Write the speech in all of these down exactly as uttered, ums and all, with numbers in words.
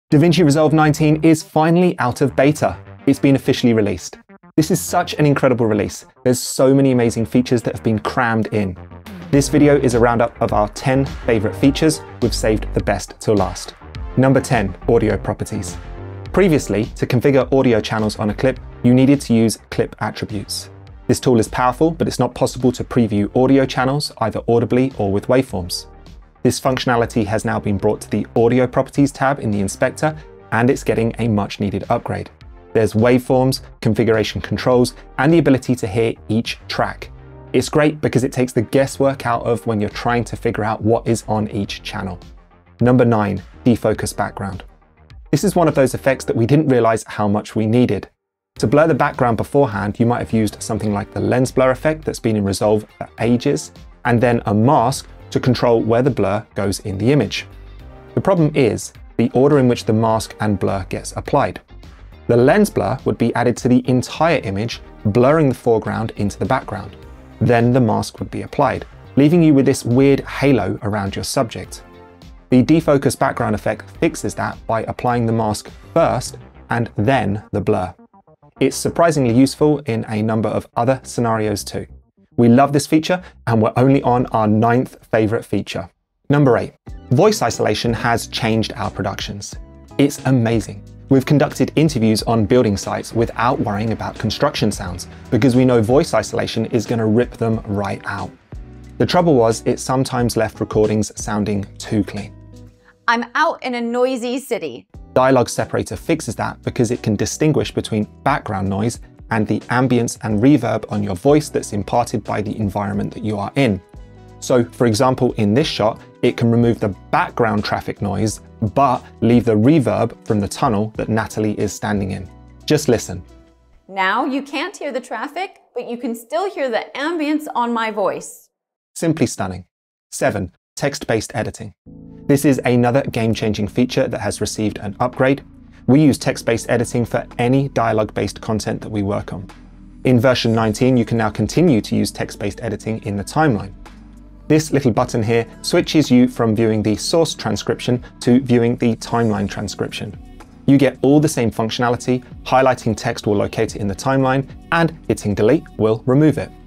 DaVinci Resolve nineteen is finally out of beta. It's been officially released. This is such an incredible release. There's so many amazing features that have been crammed in. This video is a roundup of our ten favorite features. We've saved the best till last. Number ten, audio properties. Previously, to configure audio channels on a clip, you needed to use clip attributes. This tool is powerful, but it's not possible to preview audio channels either audibly or with waveforms. This functionality has now been brought to the Audio Properties tab in the inspector, and it's getting a much needed upgrade. There's waveforms, configuration controls, and the ability to hear each track. It's great because it takes the guesswork out of when you're trying to figure out what is on each channel. Number nine, Defocus Background. This is one of those effects that we didn't realize how much we needed. To blur the background beforehand, you might have used something like the lens blur effect that's been in Resolve for ages, and then a mask to control where the blur goes in the image. The problem is the order in which the mask and blur gets applied. The lens blur would be added to the entire image, blurring the foreground into the background. Then the mask would be applied, leaving you with this weird halo around your subject. The defocus background effect fixes that by applying the mask first and then the blur. It's surprisingly useful in a number of other scenarios too. We love this feature, and we're only on our ninth favorite feature. Number eight, voice isolation has changed our productions. It's amazing. We've conducted interviews on building sites without worrying about construction sounds, because we know voice isolation is going to rip them right out. The trouble was, it sometimes left recordings sounding too clean. I'm out in a noisy city. Dialogue Separator fixes that because it can distinguish between background noise and the ambience and reverb on your voice that's imparted by the environment that you are in. So, for example, in this shot, it can remove the background traffic noise, but leave the reverb from the tunnel that Natalie is standing in. Just listen. Now you can't hear the traffic, but you can still hear the ambience on my voice. Simply stunning. Seven, text-based editing. This is another game-changing feature that has received an upgrade. We use text-based editing for any dialogue-based content that we work on. In version nineteen, you can now continue to use text-based editing in the timeline. This little button here switches you from viewing the source transcription to viewing the timeline transcription. You get all the same functionality. Highlighting text will locate it in the timeline, and hitting delete will remove it.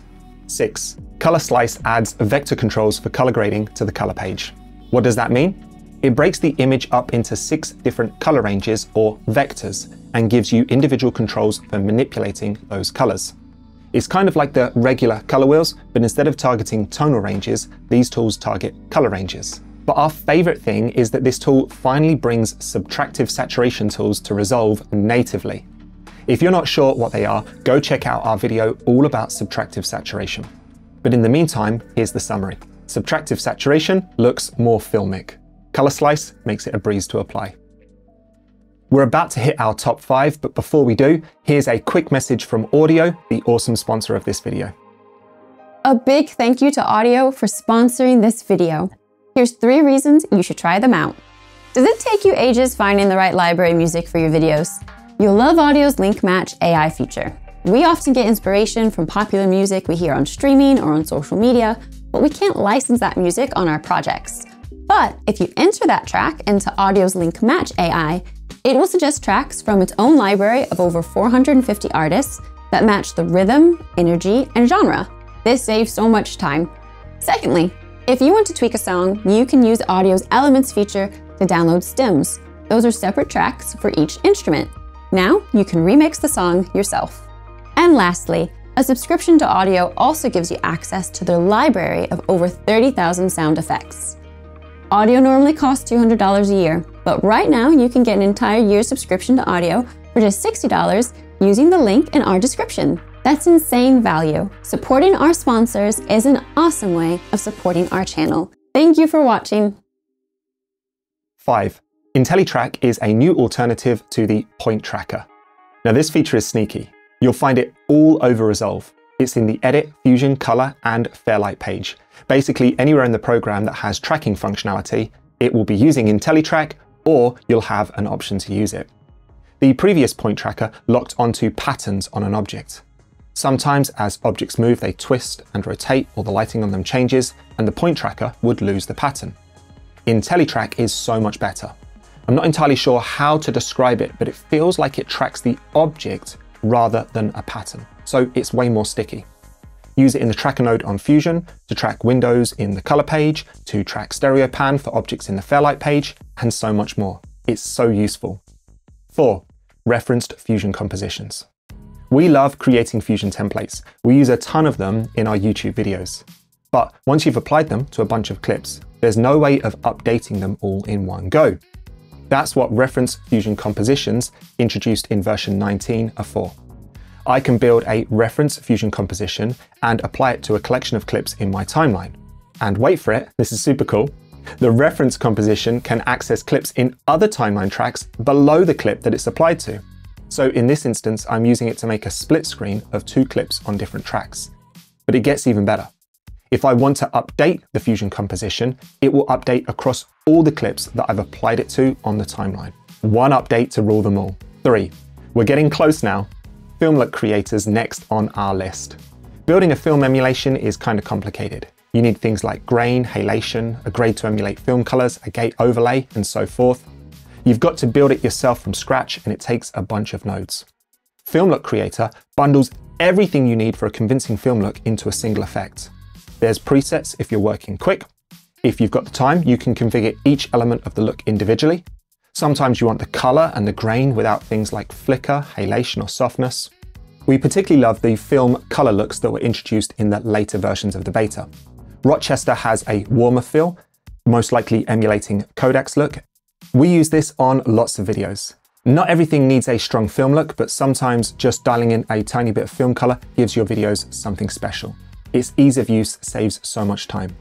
Six, Colorslice adds vector controls for color grading to the color page. What does that mean? It breaks the image up into six different color ranges, or vectors, and gives you individual controls for manipulating those colors. It's kind of like the regular color wheels, but instead of targeting tonal ranges, these tools target color ranges. But our favorite thing is that this tool finally brings subtractive saturation tools to Resolve natively. If you're not sure what they are, go check out our video all about subtractive saturation. But in the meantime, here's the summary. Subtractive saturation looks more filmic. Colorslice makes it a breeze to apply. We're about to hit our top five, but before we do, here's a quick message from Audiio, the awesome sponsor of this video. A big thank you to Audiio for sponsoring this video. Here's three reasons you should try them out. Does it take you ages finding the right library music for your videos? You'll love Audio's Link Match A I feature. We often get inspiration from popular music we hear on streaming or on social media, but we can't license that music on our projects. But if you enter that track into Audio's Link Match A I, it will suggest tracks from its own library of over four hundred fifty artists that match the rhythm, energy, and genre. This saves so much time. Secondly, if you want to tweak a song, you can use Audio's Elements feature to download stems. Those are separate tracks for each instrument. Now you can remix the song yourself. And lastly, a subscription to Audiio also gives you access to their library of over thirty thousand sound effects. Audiio normally costs two hundred dollars a year, but right now you can get an entire year's subscription to Audiio for just sixty dollars using the link in our description. That's insane value. Supporting our sponsors is an awesome way of supporting our channel. Thank you for watching. Five, Intellitrack is a new alternative to the point tracker. Now this feature is sneaky. You'll find it all over Resolve. It's in the Edit, Fusion, Color, and Fairlight page. Basically, anywhere in the program that has tracking functionality, it will be using Intellitrack, or you'll have an option to use it. The previous point tracker locked onto patterns on an object. Sometimes as objects move, they twist and rotate, or the lighting on them changes, and the point tracker would lose the pattern. Intellitrack is so much better. I'm not entirely sure how to describe it, but it feels like it tracks the object rather than a pattern, so it's way more sticky. Use it in the tracker node on Fusion to track windows in the color page, to track stereo pan for objects in the Fairlight page, and so much more. It's so useful. Four, referenced Fusion compositions. We love creating Fusion templates. We use a ton of them in our YouTube videos. But once you've applied them to a bunch of clips, there's no way of updating them all in one go. That's what reference Fusion compositions, introduced in version nineteen, are for. I can build a reference Fusion composition and apply it to a collection of clips in my timeline. And wait for it, this is super cool. The reference composition can access clips in other timeline tracks below the clip that it's applied to. So in this instance, I'm using it to make a split screen of two clips on different tracks. But it gets even better. If I want to update the Fusion composition, it will update across all the clips that I've applied it to on the timeline. One update to rule them all. Three, we're getting close now. Film look creators next on our list. Building a film emulation is kind of complicated. You need things like grain, halation, a grade to emulate film colors, a gate overlay, and so forth. You've got to build it yourself from scratch, and it takes a bunch of nodes. Film look creator bundles everything you need for a convincing film look into a single effect. There's presets if you're working quick. If you've got the time, you can configure each element of the look individually. Sometimes you want the color and the grain without things like flicker, halation, or softness. We particularly love the film color looks that were introduced in the later versions of the beta. Rochester has a warmer feel, most likely emulating Kodak's look. We use this on lots of videos. Not everything needs a strong film look, but sometimes just dialing in a tiny bit of film color gives your videos something special. Its ease of use saves so much time.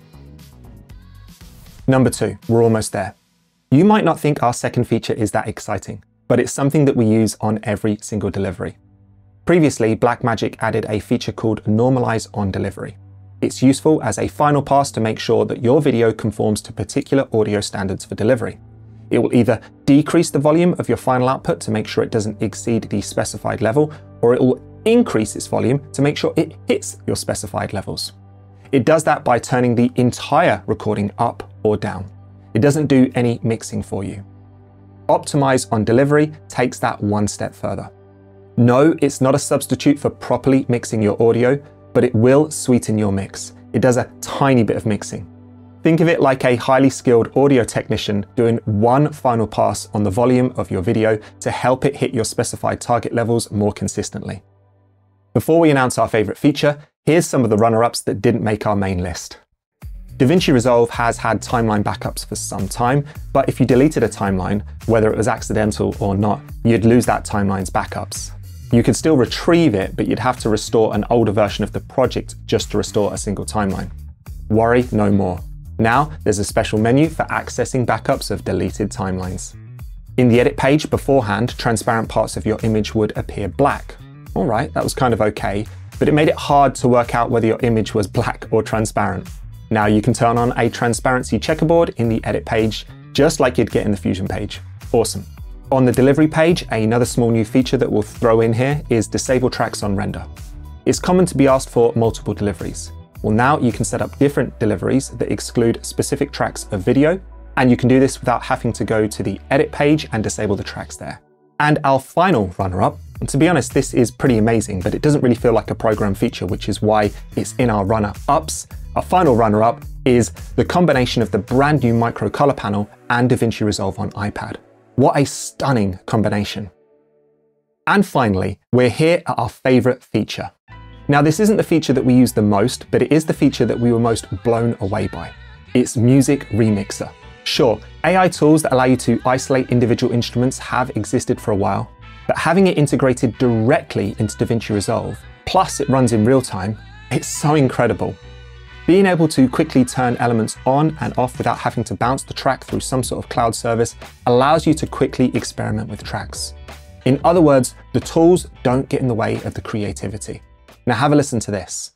Number two, we're almost there. You might not think our second feature is that exciting, but it's something that we use on every single delivery. Previously, Blackmagic added a feature called Normalize on Delivery. It's useful as a final pass to make sure that your video conforms to particular audio standards for delivery. It will either decrease the volume of your final output to make sure it doesn't exceed the specified level, or it will increase its volume to make sure it hits your specified levels. It does that by turning the entire recording up or down. It doesn't do any mixing for you. Optimise on Delivery takes that one step further. No, it's not a substitute for properly mixing your audio, but it will sweeten your mix. It does a tiny bit of mixing. Think of it like a highly skilled audio technician doing one final pass on the volume of your video to help it hit your specified target levels more consistently. Before we announce our favorite feature, here's some of the runner-ups that didn't make our main list. DaVinci Resolve has had timeline backups for some time, but if you deleted a timeline, whether it was accidental or not, you'd lose that timeline's backups. You could still retrieve it, but you'd have to restore an older version of the project just to restore a single timeline. Worry no more. Now, there's a special menu for accessing backups of deleted timelines. In the edit page beforehand, transparent parts of your image would appear black. All right, that was kind of okay, but it made it hard to work out whether your image was black or transparent. Now you can turn on a transparency checkerboard in the edit page, just like you'd get in the Fusion page. Awesome. On the delivery page, another small new feature that we'll throw in here is disable tracks on render. It's common to be asked for multiple deliveries. Well, now you can set up different deliveries that exclude specific tracks of video, and you can do this without having to go to the edit page and disable the tracks there. And our final runner-up, and to be honest, this is pretty amazing, but it doesn't really feel like a program feature, which is why it's in our runner-ups. Our final runner-up is the combination of the brand new micro color panel and DaVinci Resolve on iPad. What a stunning combination. And finally, we're here at our favorite feature. Now, this isn't the feature that we use the most, but it is the feature that we were most blown away by. It's Music Remixer. Sure, A I tools that allow you to isolate individual instruments have existed for a while, but having it integrated directly into DaVinci Resolve, plus it runs in real time, it's so incredible. Being able to quickly turn elements on and off without having to bounce the track through some sort of cloud service allows you to quickly experiment with tracks. In other words, the tools don't get in the way of the creativity. Now have a listen to this.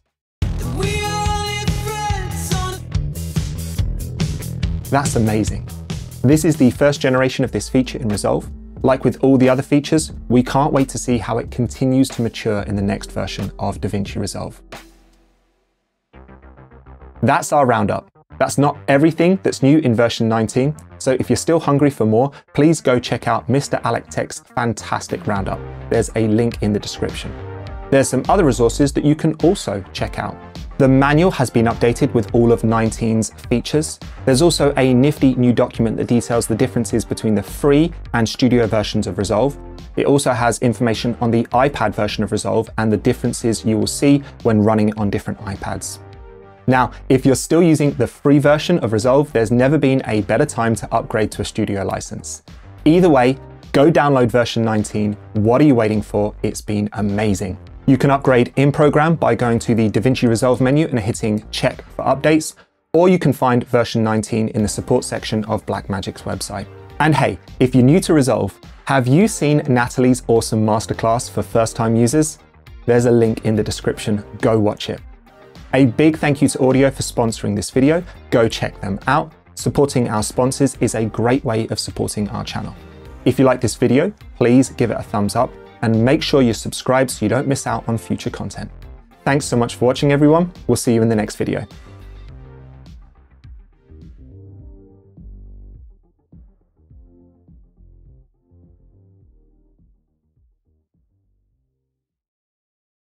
That's amazing. This is the first generation of this feature in Resolve. Like with all the other features, we can't wait to see how it continues to mature in the next version of DaVinci Resolve. That's our roundup. That's not everything that's new in version nineteen, so if you're still hungry for more, please go check out Mister Alec Tech's fantastic roundup. There's a link in the description. There's some other resources that you can also check out. The manual has been updated with all of nineteen's features. There's also a nifty new document that details the differences between the free and studio versions of Resolve. It also has information on the iPad version of Resolve and the differences you will see when running it on different iPads. Now, if you're still using the free version of Resolve, there's never been a better time to upgrade to a studio license. Either way, go download version nineteen. What are you waiting for? It's been amazing. You can upgrade in program by going to the DaVinci Resolve menu and hitting check for updates, or you can find version nineteen in the support section of Blackmagic's website. And hey, if you're new to Resolve, have you seen Natalie's awesome masterclass for first-time users? There's a link in the description. Go watch it. A big thank you to Audiio for sponsoring this video. Go check them out. Supporting our sponsors is a great way of supporting our channel. If you like this video, please give it a thumbs up and make sure you're subscribed so you don't miss out on future content. Thanks so much for watching, everyone. We'll see you in the next video.